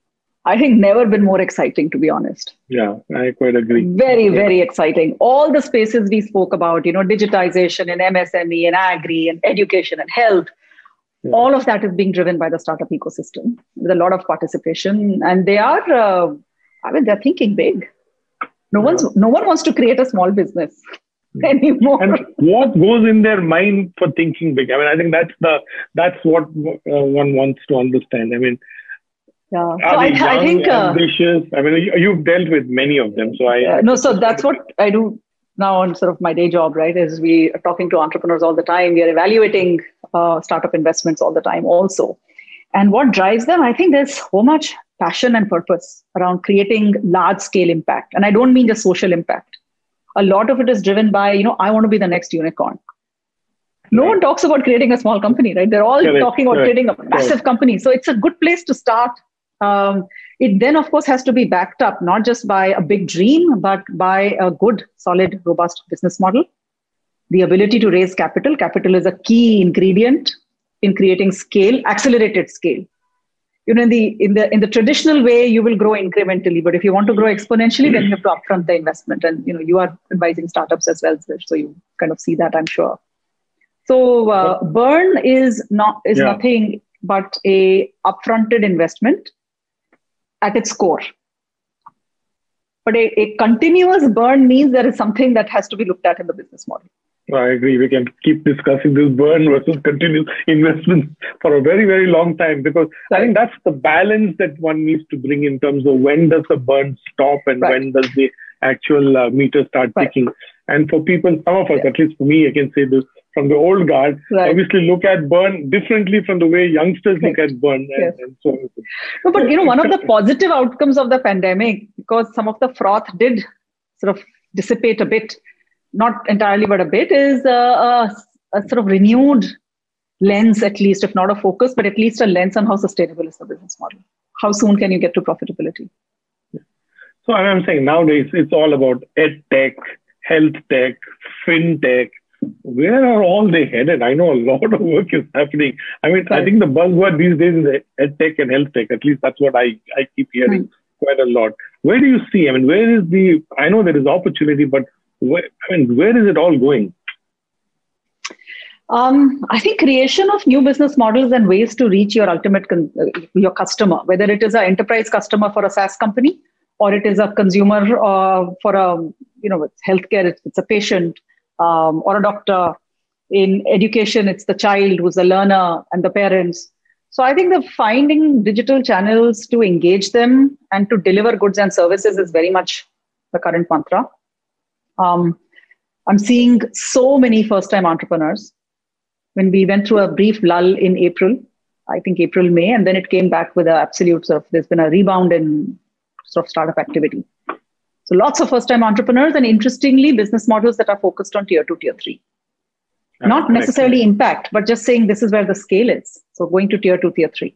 I think never been more exciting, to be honest. Yeah, I quite agree. Very, very exciting. All the spaces we spoke about, you know, digitization and M S M E and agri and education and health, yeah. all of that is being driven by the startup ecosystem with a lot of participation. And they are, uh, I mean, they're thinking big. No yeah. one's, no one wants to create a small business anymore. And what goes in their mind for thinking big? I mean, I think that's the that's what uh, one wants to understand. I mean, yeah. Are so they I, young, I think uh, ambitious? I mean, you, you've dealt with many of them, so I uh, no. So that's what I do now on sort of my day job. Right, is we are talking to entrepreneurs all the time. We are evaluating uh, startup investments all the time, also. And what drives them? I think there's so much passion and purpose around creating large scale impact, and I don't mean just social impact. A lot of it is driven by, you know, I want to be the next unicorn. No right. one talks about creating a small company, right? They're all correct, talking about correct, creating a massive correct. company. So it's a good place to start. Um, it then, of course, has to be backed up, not just by a big dream, but by a good, solid, robust business model. The ability to raise capital. Capital is a key ingredient in creating scale, accelerated scale. You know, in the in the in the traditional way, you will grow incrementally, but if you want to grow exponentially, then you have to upfront the investment. And you know, you are advising startups as well, so you kind of see that, I'm sure. So uh, burn is not is yeah. nothing but a upfronted investment at its core. But a, a continuous burn means there is something that has to be looked at in the business model. I agree. We can keep discussing this burn versus continuous investments for a very, very long time, because right. I think that's the balance that one needs to bring in terms of when does the burn stop and right. when does the actual uh, meter start right. ticking. And for people, some of us, yeah. at least for me, I can say this, from the old guard, right. obviously look at burn differently from the way youngsters right. look at burn. Yes. And, and so on. No, but you know, one of the positive outcomes of the pandemic, because some of the froth did sort of dissipate a bit, not entirely, but a bit, is a, a, a sort of renewed lens, at least, if not a focus, but at least a lens on how sustainable is the business model. How soon can you get to profitability? Yeah. So I'm saying nowadays, it's all about ed tech, health tech, fintech. Where are all they headed? I know a lot of work is happening. I mean, right. I think the buzzword these days is ed tech and health tech. At least that's what I, I keep hearing hmm. quite a lot. Where do you see? I mean, where is the, I know there is opportunity, but where, I mean, where is it all going? Um, I think creation of new business models and ways to reach your ultimate, con- uh, your customer, whether it is an enterprise customer for a SaaS company, or it is a consumer uh, for a, you know, it's healthcare, it's, it's a patient um, or a doctor. In education, it's the child who's the learner and the parents. So I think the finding digital channels to engage them and to deliver goods and services is very much the current mantra. Um, I'm seeing so many first-time entrepreneurs. When we went through a brief lull in April, I think April, May, and then it came back with an absolute sort of, there's been a rebound in sort of startup activity. So lots of first-time entrepreneurs, and interestingly, business models that are focused on tier two, tier three. Uh, Not necessarily impact, but just saying this is where the scale is. So going to tier two, tier three.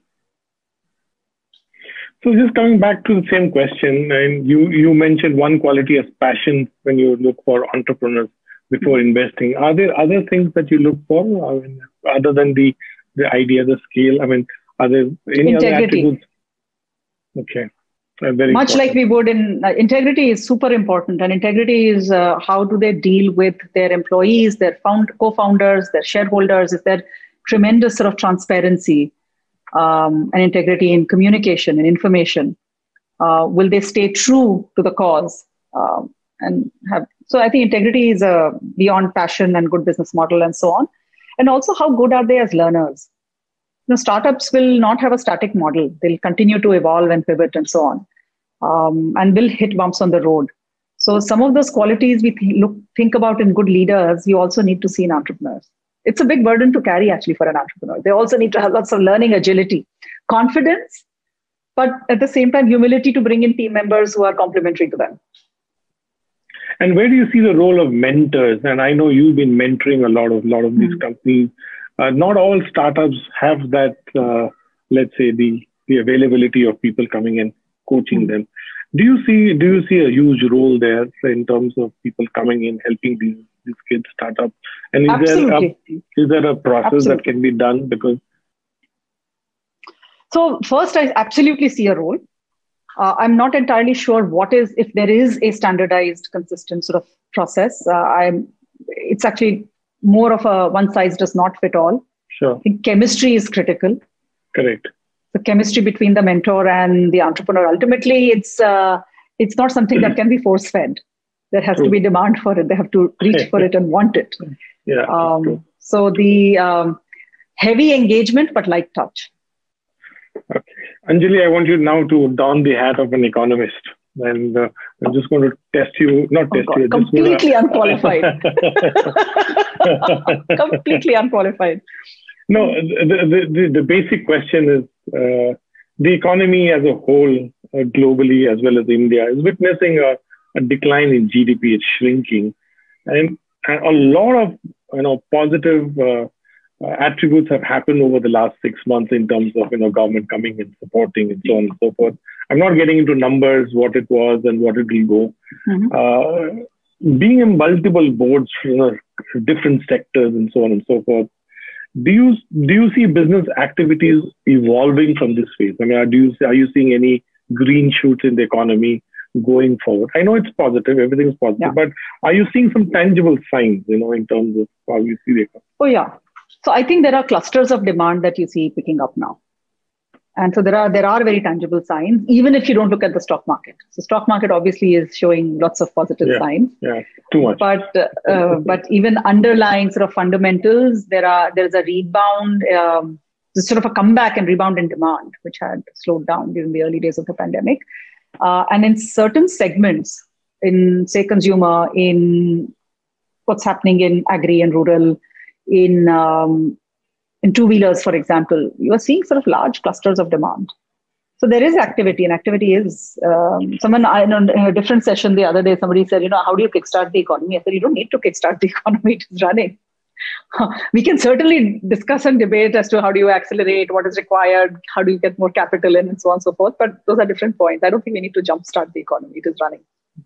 So just coming back to the same question, and you, you mentioned one quality as passion when you look for entrepreneurs before investing. Are there other things that you look for, I mean, other than the, the idea, the scale? I mean, are there any integrity. other attributes? Okay. Uh, very Much important. like we would in, uh, integrity is super important. And integrity is uh, how do they deal with their employees, their found, co-founders, their shareholders? Is there tremendous sort of transparency um, and integrity in communication and information? Uh, will they stay true to the cause? Um, and have So I think integrity is a beyond passion and good business model and so on. And also, how good are they as learners? You know, startups will not have a static model. They'll continue to evolve and pivot and so on, um, and will hit bumps on the road. So some of those qualities we th- look think about in good leaders, you also need to see in entrepreneurs. It's a big burden to carry actually for an entrepreneur. They also need to have lots of learning agility, confidence, but at the same time, humility to bring in team members who are complementary to them. And where do you see the role of mentors? And I know you've been mentoring a lot of lot of these mm-hmm. companies. Uh, not all startups have that, uh, let's say, the, the availability of people coming and coaching mm-hmm. them. Do you see do you see a huge role there in terms of people coming in, helping these, these kids start up? And is Absolutely. there a, is there a process absolutely. that can be done? Because So first, I absolutely see a role. Uh, I'm not entirely sure what is, if there is a standardized, consistent sort of process. Uh, I'm, it's actually more of a one size does not fit all. Sure. I think chemistry is critical. Correct. The chemistry between the mentor and the entrepreneur. Ultimately, it's uh, it's not something that can be force fed. There has True. to be demand for it. They have to reach for it and want it. Yeah. Um, so the um, heavy engagement, but light touch. Okay. Anjali, I want you now to don the hat of an economist. And uh, I'm just going to test you, not Oh test God, you. completely gonna... unqualified. Completely unqualified. No, the, the, the basic question is uh, the economy as a whole, uh, globally as well as India, is witnessing a, a decline in G D P. It's shrinking. And, and a lot of you know positive uh, uh, attributes have happened over the last six months in terms of you know government coming and supporting and so on and so forth. I'm not getting into numbers, what it was and what it will go. Mm-hmm. Uh, being in multiple boards, you know, different sectors and so on and so forth, do you do you see business activities evolving from this phase? I mean, are, do you, are you seeing any green shoots in the economy going forward? I know it's positive, everything's positive, Yeah. but are you seeing some tangible signs, you know, in terms of how you see the economy? Oh, yeah. So I think there are clusters of demand that you see picking up now. And so there are there are very tangible signs, even if you don't look at the stock market. So stock market obviously is showing lots of positive Yeah. signs. Yeah, too much. But uh, but even underlying sort of fundamentals, there are there's a rebound, um, there's sort of a comeback and rebound in demand, which had slowed down during the early days of the pandemic. Uh, and in certain segments, in say consumer, in what's happening in agri and rural, in um, in two-wheelers, for example, you are seeing sort of large clusters of demand. So there is activity, and activity is, um, someone, I know in a different session the other day, somebody said, you know, how do you kickstart the economy? I said, you don't need to kickstart the economy, it is running. We can certainly discuss and debate as to how do you accelerate, what is required, how do you get more capital in, and so on and so forth. But those are different points. I don't think we need to jumpstart the economy, it is running.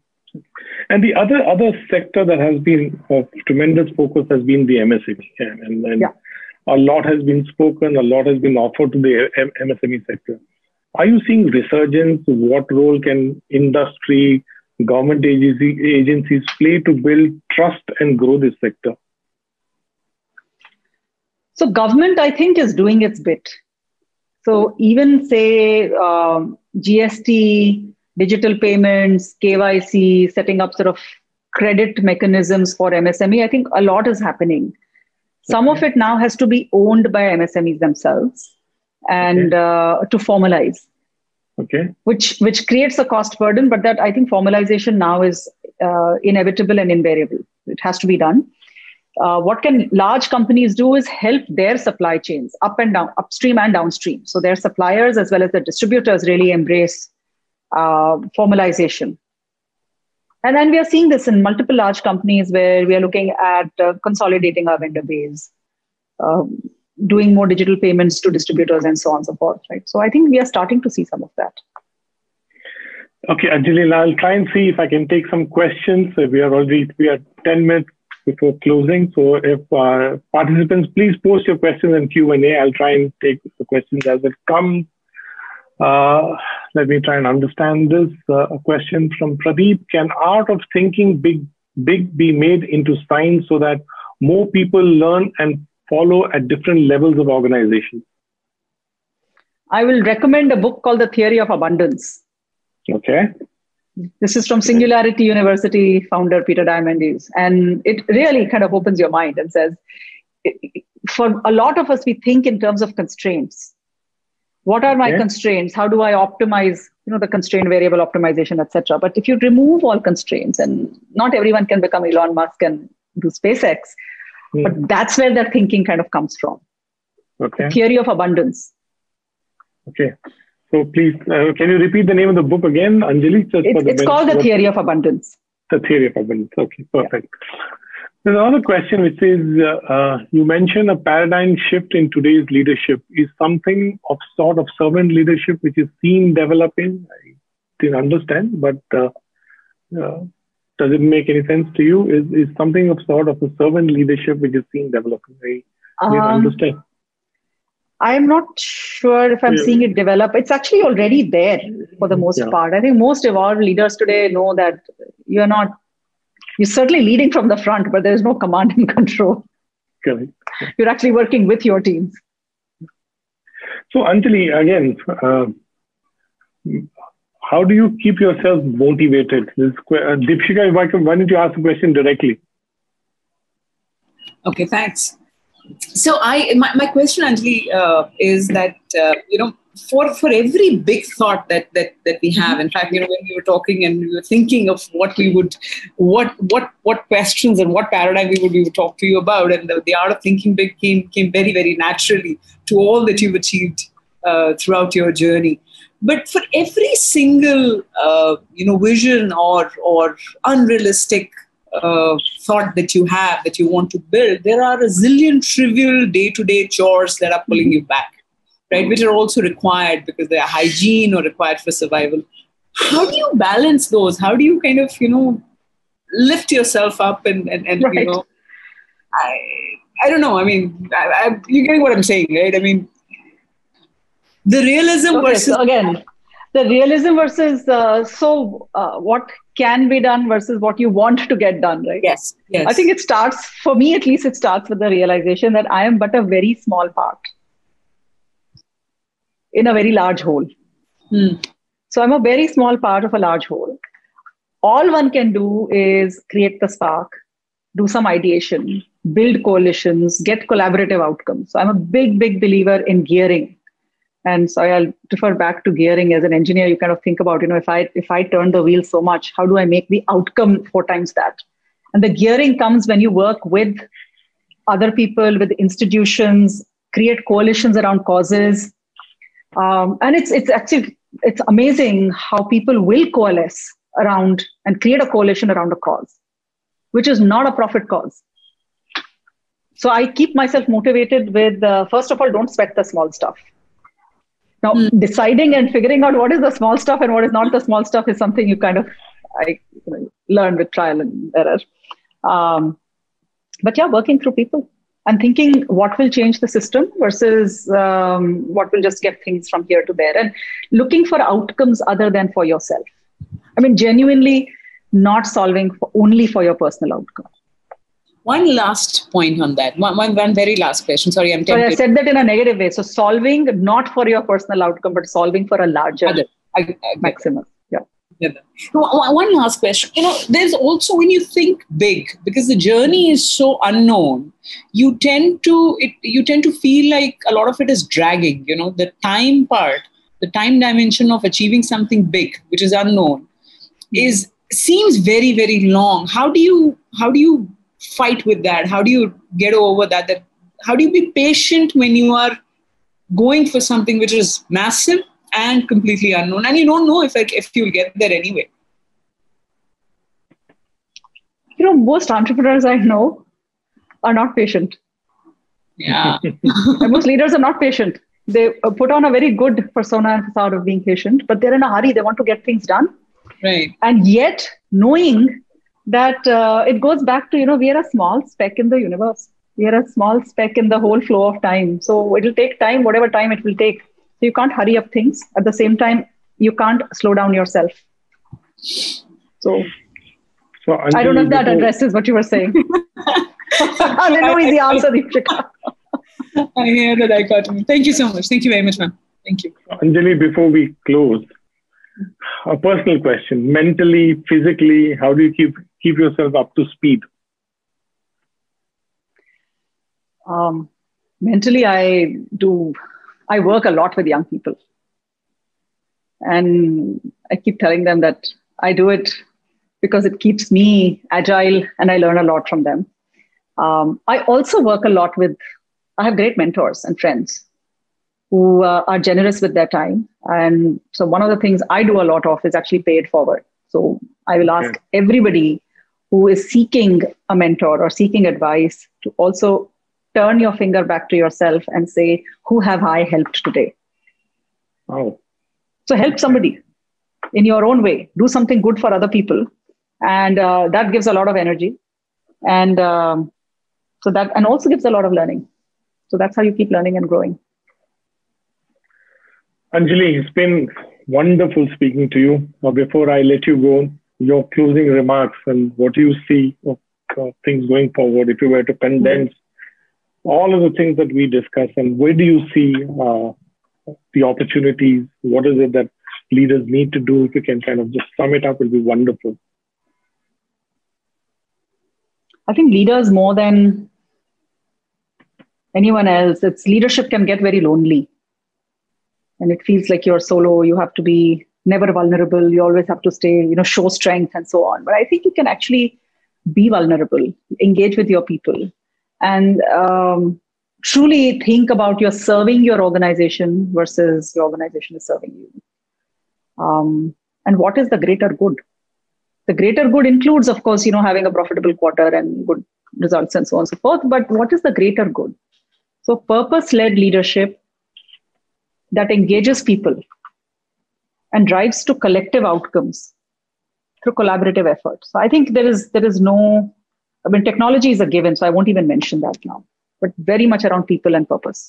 And the other other sector that has been of tremendous focus has been the M S M E. And, and Yeah. a lot has been spoken, a lot has been offered to the M S M E sector. Are you seeing resurgence? What role can industry, government agency, agencies play to build trust and grow this sector? So government, I think, is doing its bit. So even say um, G S T, digital payments, K Y C, setting up sort of credit mechanisms for M S M E, I think a lot is happening. Some Okay. of it now has to be owned by M S M Es themselves and Okay. uh, to formalize, Okay. which which creates a cost burden. But that I think formalization now is uh, inevitable and invariable. It has to be done. Uh, what can large companies do is help their supply chains up and down, upstream and downstream. So their suppliers as well as the distributors really embrace uh, formalization. And then we are seeing this in multiple large companies where we are looking at uh, consolidating our vendor base, um, doing more digital payments to distributors and so on and so forth. Right. So I think we are starting to see some of that. Okay, Anjali, I'll try and see if I can take some questions. We are already we are ten minutes before closing. So if uh, participants, please post your questions in Q and A. I'll try and take the questions as it comes. Uh, let me try and understand this. Uh, a question from Pradeep. Can art of thinking big, big be made into science so that more people learn and follow at different levels of organization? I will recommend a book called The Theory of Abundance. Okay. This is from Singularity University founder Peter Diamandis. And it really kind of opens your mind and says, for a lot of us, we think in terms of constraints. What are my Okay. constraints? How do I optimize, you know, the constraint variable optimization, et cetera. But if you remove all constraints, and not everyone can become Elon Musk and do SpaceX, Hmm. but that's where that thinking kind of comes from. Okay. The theory of abundance. Okay. So please, uh, can you repeat the name of the book again, Anjali? Just It's, for the it's called The Theory of Abundance. The Theory of Abundance. Okay, perfect. There's another question which is, uh, uh, you mentioned a paradigm shift in today's leadership. Is something of sort of servant leadership which is seen developing? I didn't understand, but uh, uh, does it make any sense to you? Is is something of sort of a servant leadership which is seen developing? I didn't Um, understand. I'm not sure if I'm Yeah. seeing it develop. It's actually already there for the most Yeah. part. I think most evolved leaders today know that you're not, you're certainly leading from the front, but there's no command and control. Correct. You're actually working with your teams. So Anjali, again, uh, how do you keep yourself motivated? This, uh, Deepshika, why, why don't you ask the question directly? Okay, thanks. So I, my, my question, Anjali, uh, is that, uh, you know, for, for every big thought that, that, that we have, in fact, you know, when we were talking and we were thinking of what we would, what, what, what questions and what paradigm we would, we would talk to you about, and the, the art of thinking big came, came very, very naturally to all that you've achieved uh, throughout your journey. But for every single, uh, you know, vision or, or unrealistic Uh, thought that you have, that you want to build, there are a zillion trivial day-to-day chores that are pulling you back, right? Which are also required because they are hygiene or required for survival. How do you balance those? How do you kind of, you know, lift yourself up and, and, and Right. you know, I, I don't know. I mean, I, I, you're getting what I'm saying, right? I mean, the realism Okay, versus... so again, the realism versus uh, so uh, what can be done versus what you want to get done, right? Yes, yes. I think it starts, for me at least, it starts with the realization that I am but a very small part in a very large whole. Hmm. So I'm a very small part of a large whole. All one can do is create the spark, do some ideation, build coalitions, get collaborative outcomes. So I'm a big, big believer in gearing. And so I'll refer back to gearing. As an engineer, you kind of think about, you know, if I if I turn the wheel so much, how do I make the outcome four times that? And the gearing comes when you work with other people, with institutions, create coalitions around causes. Um, and it's it's actually, it's amazing how people will coalesce around and create a coalition around a cause, which is not a profit cause. So I keep myself motivated with, uh, first of all, don't sweat the small stuff. Now, mm. deciding and figuring out what is the small stuff and what is not the small stuff is something you kind of I you know, learn with trial and error. Um, but yeah, working through people and thinking what will change the system versus um, what will just get things from here to there, and looking for outcomes other than for yourself. I mean, genuinely not solving for, only for your personal outcome. One last point on that. One, one, one very last question. Sorry, I'm tempted. Sorry, I said that in a negative way. So solving not for your personal outcome, but solving for a larger I, I, maximum. Yeah. yeah. One last question. You know, there's also, when you think big, because the journey is so unknown, you tend to it. You tend to feel like a lot of it is dragging. You know, the time part, the time dimension of achieving something big, which is unknown, mm-hmm. is seems very, very long. How do you? How do you? fight with that? How do you get over that? That how do you be patient when you are going for something which is massive and completely unknown, and you don't know if if you'll get there anyway? You know, most entrepreneurs I know are not patient. Yeah, and most leaders are not patient. They put on a very good persona and facade of being patient, but they're in a hurry. They want to get things done, right? And yet, knowing that uh, it goes back to, you know, we are a small speck in the universe. We are a small speck in the whole flow of time. So it'll take time, whatever time it will take. So you can't hurry up things. At the same time, you can't slow down yourself. So, so I don't know if that addresses what you were saying. There's no easy answer, Deepshika. I hear that. I got it. Thank you so much. Thank you very much, ma'am. Thank you. Anjali, before we close, a personal question: mentally, physically, how do you keep keep yourself up to speed? Um, mentally, I do. I work a lot with young people, and I keep telling them that I do it because it keeps me agile, and I learn a lot from them. Um, I also work a lot with. I have great mentors and friends who uh, are generous with their time. And so one of the things I do a lot of is actually pay it forward. So I will ask okay. everybody who is seeking a mentor or seeking advice to also turn your finger back to yourself and say, who have I helped today? Oh. So help somebody in your own way. Do something good for other people. And uh, that gives a lot of energy. And um, so that, and also gives a lot of learning. So that's how you keep learning and growing. Anjali, it's been wonderful speaking to you. Now, before I let you go, your closing remarks and what you see of uh, things going forward, if you were to condense all of the things that we discussed, and where do you see uh, the opportunities? What is it that leaders need to do? If you can kind of just sum it up, it will be wonderful. I think leaders, more than anyone else, it's leadership can get very lonely. And it feels like you're solo. You have to be never vulnerable. You always have to stay, you know, show strength and so on. But I think you can actually be vulnerable, engage with your people, and um, truly think about you're serving your organization versus your organization is serving you. Um, and what is the greater good? The greater good includes, of course, you know, having a profitable quarter and good results and so on and so forth. But what is the greater good? So purpose-led leadership that engages people and drives to collective outcomes through collaborative effort. So I think there is there is no, I mean, technology is a given, so I won't even mention that now, but very much around people and purpose.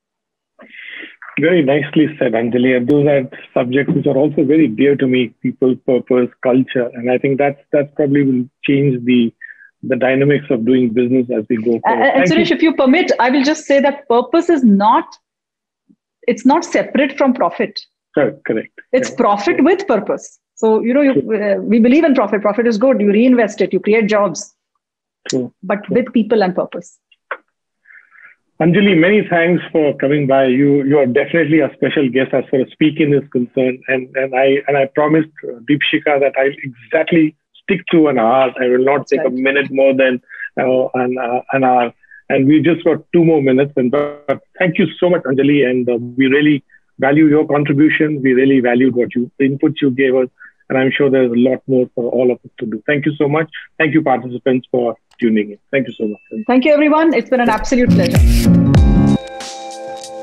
Very nicely said, Anjali. And those are subjects which are also very dear to me: people, purpose, culture. And I think that's that's probably will change the the dynamics of doing business as we go forward. And, and Suresh, you. if you permit, I will just say that purpose is not, it's not separate from profit. Correct. correct. It's yeah. profit with purpose. So, you know, you, uh, we believe in profit. Profit is good. You reinvest it, you create jobs, True. but True. with people and purpose. Anjali, many thanks for coming by. You you are definitely a special guest as far as speaking is concerned. And, and I and I promised Deepshika that I'll exactly stick to an hour. I will not That's take right. a minute more than uh, an, uh, an hour. And we just got two more minutes. And but thank you so much, Anjali. And uh, we really value your contribution. We really valued what you, the input you gave us. And I'm sure there's a lot more for all of us to do. Thank you so much. Thank you, participants, for tuning in. Thank you so much. Thank you, everyone. It's been an absolute pleasure.